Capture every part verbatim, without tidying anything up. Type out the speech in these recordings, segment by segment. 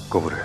ご無礼。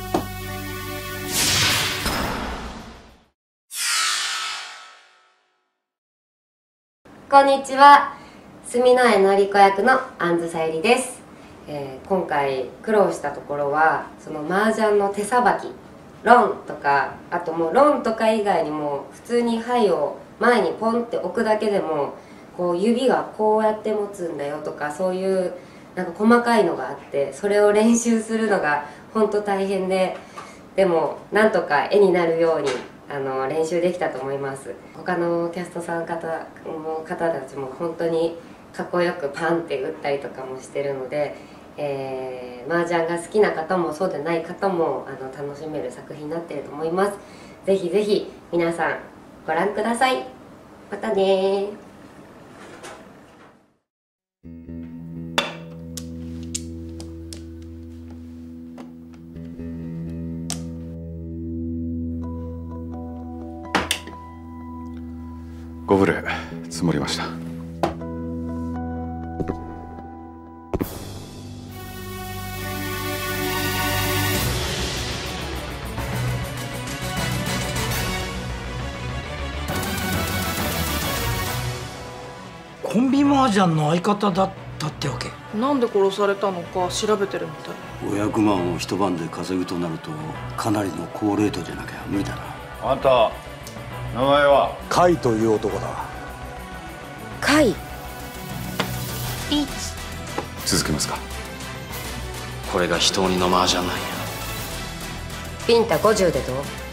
こんにちは。住之江のり子役の安津さゆりです。えー、今回苦労したところはその麻雀の手さばき、ロンとか、あともうロンとか以外にも普通に牌を前にポンって置くだけでもこう指がこうやって持つんだよとか、そういうなんか細かいのがあって、それを練習するのが本当大変で、でもなんとか絵になるようにあの練習できたと思います。他のキャストさん方の方たちも本当にかっこよくパンって打ったりとかもしてるので、えー、麻雀が好きな方もそうでない方もあの楽しめる作品になっていると思います。ぜひぜひ皆さんご覧ください。またね。 ご無礼積もりました。 コンビ麻雀の相方だったってわけ。 なんで殺されたのか調べてるみたい。 ごひゃくまんを一晩で稼ぐとなるとかなりの高レートじゃなきゃ無理だな。 あんた名前は？ 甲斐という男だ。 甲斐リーチ。 続けますか。 これが人鬼の麻雀なんや。 ビンタごじゅうでどう？